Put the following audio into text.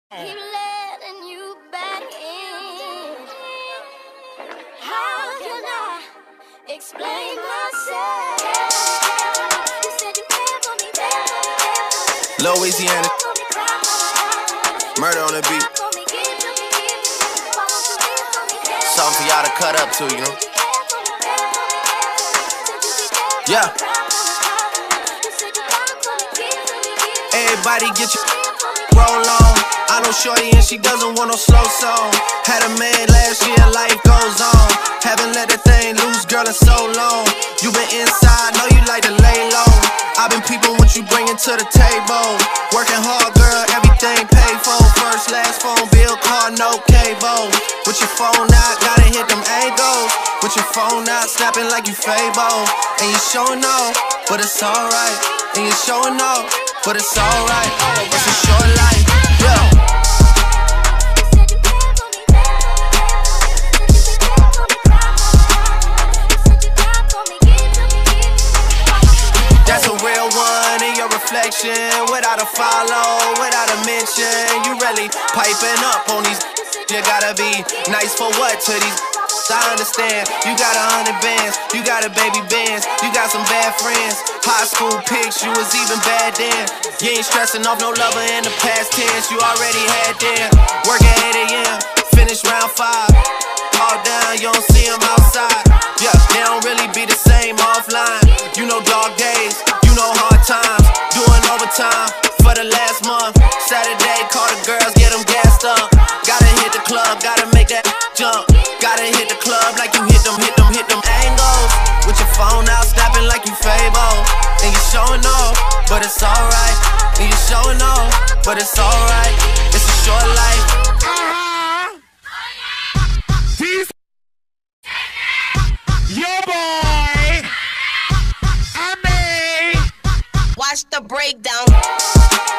Keep letting you back in. How can I explain myself? You said you care for me, Louisiana, murder on the beat. Something for y'all to cut up to, you know? Yeah. Everybody get your roll on. I know shorty and she doesn't want no slow song. Had a man last year, life goes on. Haven't let that thing loose, girl, in so long. You been inside, know you like to lay low. I've been peeping what you bringing to the table. Working hard, girl, everything paid for. First, last phone bill, car, no cable. With your phone out, gotta hit them angles. With your phone out, snapping like you Fable. And you showing off, but it's alright. And you showing off, but it's alright. It's a short life, yeah. That's a real one in your reflection. Without a follow, without a mention. You really piping up on these. You gotta be nice for what to these. I understand. You got 100 bands, you got a baby Benz, you got some bad friends. High school pics, you was even bad then. You ain't stressing off no lover in the past tense. You already had them. Work at 8 a.m., finish round 5. All down, you don't see them outside. Yeah, they don't really be the same offline. You know dog days, you know hard times. Doing overtime for the last month. Saturday, call the girls, get them gassed up. Gotta hit the club, gotta make that jump. Gotta hit the club like you hit them angles. With your phone out, snapping like you Fable. And you showing off, but it's alright. And you showing off, but it's alright. It's a short life. Yo boy, I mean, Watch the breakdown.